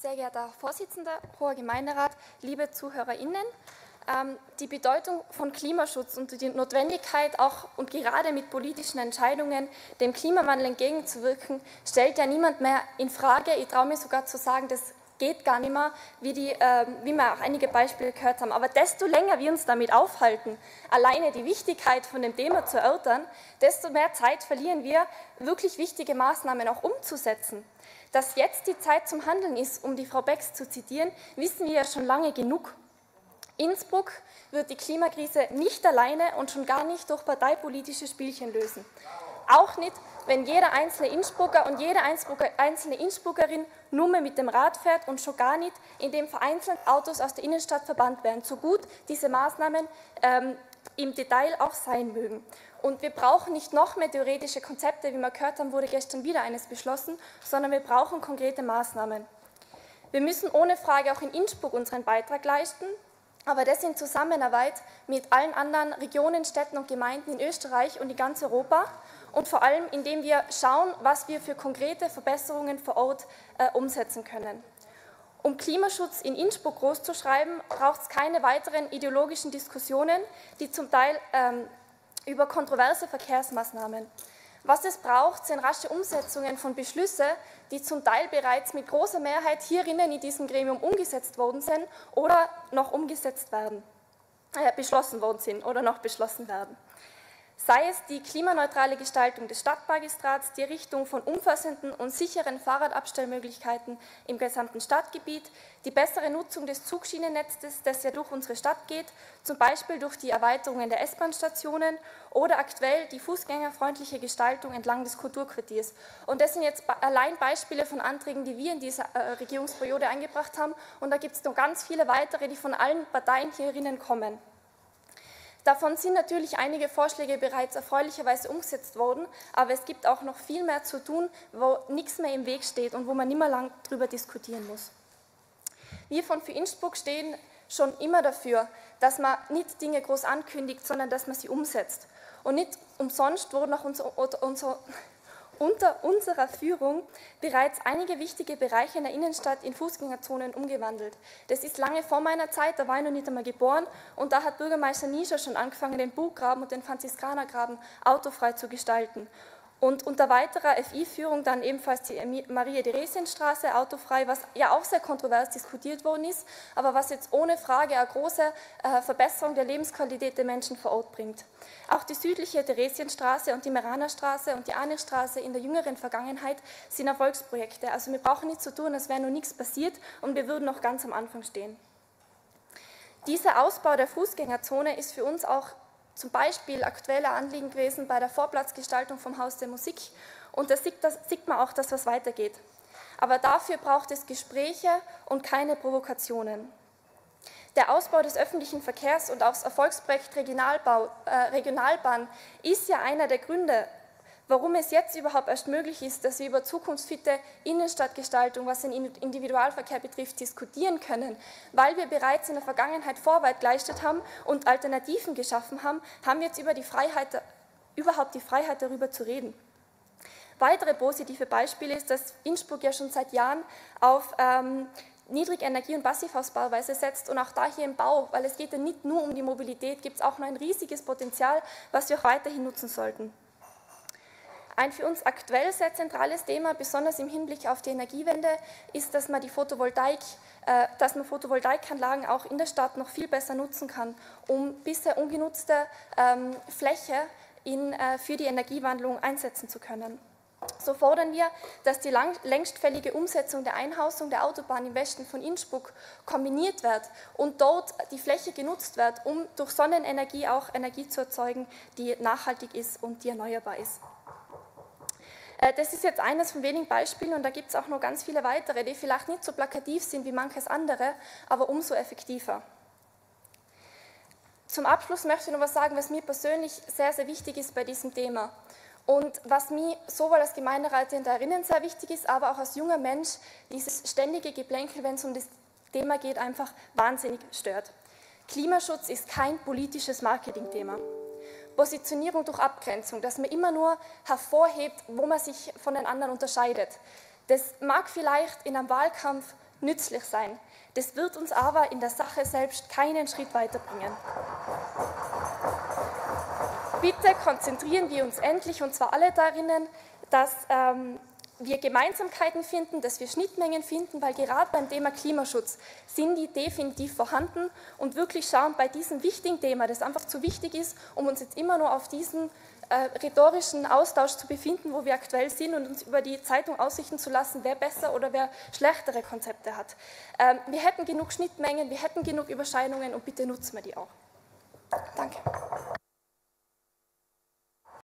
Sehr geehrter Herr Vorsitzender, hoher Gemeinderat, liebe ZuhörerInnen, die Bedeutung von Klimaschutz und die Notwendigkeit, auch und gerade mit politischen Entscheidungen dem Klimawandel entgegenzuwirken, stellt ja niemand mehr in Frage. Ich traue mir sogar zu sagen, das geht gar nicht mehr, wie wir auch einige Beispiele gehört haben. Aber desto länger wir uns damit aufhalten, alleine die Wichtigkeit von dem Thema zu erörtern, desto mehr Zeit verlieren wir, wirklich wichtige Maßnahmen auch umzusetzen. Dass jetzt die Zeit zum Handeln ist, um die Frau Becks zu zitieren, wissen wir ja schon lange genug. Innsbruck wird die Klimakrise nicht alleine und schon gar nicht durch parteipolitische Spielchen lösen. Auch nicht, wenn jeder einzelne Innsbrucker und jede einzelne Innsbruckerin nur mehr mit dem Rad fährt und schon gar nicht, indem vereinzelt Autos aus der Innenstadt verbannt werden, so gut diese Maßnahmen im Detail auch sein mögen. Und wir brauchen nicht noch mehr theoretische Konzepte, wie wir gehört haben, wurde gestern wieder eines beschlossen, sondern wir brauchen konkrete Maßnahmen. Wir müssen ohne Frage auch in Innsbruck unseren Beitrag leisten, aber das in Zusammenarbeit mit allen anderen Regionen, Städten und Gemeinden in Österreich und in ganz Europa und vor allem, indem wir schauen, was wir für konkrete Verbesserungen vor Ort umsetzen können. Um Klimaschutz in Innsbruck großzuschreiben, braucht es keine weiteren ideologischen Diskussionen, die zum Teil über kontroverse Verkehrsmaßnahmen. Was es braucht, sind rasche Umsetzungen von Beschlüssen, die zum Teil bereits mit großer Mehrheit hierinnen in diesem Gremium umgesetzt worden sind oder noch beschlossen worden sind oder noch beschlossen werden. Sei es die klimaneutrale Gestaltung des Stadtmagistrats, die Errichtung von umfassenden und sicheren Fahrradabstellmöglichkeiten im gesamten Stadtgebiet, die bessere Nutzung des Zugschienennetzes, das ja durch unsere Stadt geht, zum Beispiel durch die Erweiterungen der S-Bahn-Stationen oder aktuell die fußgängerfreundliche Gestaltung entlang des Kulturquartiers. Und das sind jetzt allein Beispiele von Anträgen, die wir in dieser Regierungsperiode eingebracht haben. Und da gibt es noch ganz viele weitere, die von allen Parteien hierinnen kommen. Davon sind natürlich einige Vorschläge bereits erfreulicherweise umgesetzt worden, aber es gibt auch noch viel mehr zu tun, wo nichts mehr im Weg steht und wo man nicht mehr lang darüber diskutieren muss. Wir von Für Innsbruck stehen schon immer dafür, dass man nicht Dinge groß ankündigt, sondern dass man sie umsetzt. Und nicht umsonst wurden auch unter unserer Führung bereits einige wichtige Bereiche in der Innenstadt in Fußgängerzonen umgewandelt. Das ist lange vor meiner Zeit, da war ich noch nicht einmal geboren und da hat Bürgermeister Nischer schon angefangen, den Burggraben und den Franziskanergraben autofrei zu gestalten. Und unter weiterer FI-Führung dann ebenfalls die Maria-Theresien-Straße autofrei, was ja auch sehr kontrovers diskutiert worden ist, aber was jetzt ohne Frage eine große Verbesserung der Lebensqualität der Menschen vor Ort bringt. Auch die südliche Theresienstraße und die Meranerstraße und die Ahnigstraße in der jüngeren Vergangenheit sind Erfolgsprojekte. Also wir brauchen nichts zu tun, als wäre noch nichts passiert und wir würden noch ganz am Anfang stehen. Dieser Ausbau der Fußgängerzone ist für uns auch zum Beispiel aktueller Anliegen gewesen bei der Vorplatzgestaltung vom Haus der Musik. Und da sieht man auch, dass was weitergeht. Aber dafür braucht es Gespräche und keine Provokationen. Der Ausbau des öffentlichen Verkehrs und auch das Erfolgsprojekt Regionalbahn ist ja einer der Gründe, warum es jetzt überhaupt erst möglich ist, dass wir über zukunftsfitte Innenstadtgestaltung, was den Individualverkehr betrifft, diskutieren können. Weil wir bereits in der Vergangenheit Vorarbeit geleistet haben und Alternativen geschaffen haben, haben wir jetzt überhaupt die Freiheit, darüber zu reden. Weitere positive Beispiele ist, dass Innsbruck ja schon seit Jahren auf Niedrigenergie- und Passivhausbauweise setzt und auch da hier im Bau, weil es geht ja nicht nur um die Mobilität, gibt es auch noch ein riesiges Potenzial, was wir auch weiterhin nutzen sollten. Ein für uns aktuell sehr zentrales Thema, besonders im Hinblick auf die Energiewende, ist, dass man Photovoltaikanlagen auch in der Stadt noch viel besser nutzen kann, um bisher ungenutzte Fläche für die Energiewandlung einsetzen zu können. So fordern wir, dass die längst fällige Umsetzung der Einhausung der Autobahn im Westen von Innsbruck kombiniert wird und dort die Fläche genutzt wird, um durch Sonnenenergie auch Energie zu erzeugen, die nachhaltig ist und die erneuerbar ist. Das ist jetzt eines von wenigen Beispielen und da gibt es auch noch ganz viele weitere, die vielleicht nicht so plakativ sind wie manches andere, aber umso effektiver. Zum Abschluss möchte ich noch was sagen, was mir persönlich sehr, sehr wichtig ist bei diesem Thema und was mir sowohl als Gemeinderätin da drinnen sehr wichtig ist, aber auch als junger Mensch dieses ständige Geplänkel, wenn es um das Thema geht, einfach wahnsinnig stört. Klimaschutz ist kein politisches Marketingthema. Positionierung durch Abgrenzung, dass man immer nur hervorhebt, wo man sich von den anderen unterscheidet. Das mag vielleicht in einem Wahlkampf nützlich sein. Das wird uns aber in der Sache selbst keinen Schritt weiterbringen. Bitte konzentrieren wir uns endlich, und zwar alle darin, dass wir Gemeinsamkeiten finden, dass wir Schnittmengen finden, weil gerade beim Thema Klimaschutz sind die definitiv vorhanden, und wirklich schauen bei diesem wichtigen Thema, das einfach zu wichtig ist, um uns jetzt immer nur auf diesen rhetorischen Austausch zu befinden, wo wir aktuell sind, und uns über die Zeitung ausrichten zu lassen, wer besser oder wer schlechtere Konzepte hat. Wir hätten genug Schnittmengen, wir hätten genug Überschneidungen, und bitte nutzen wir die auch. Danke.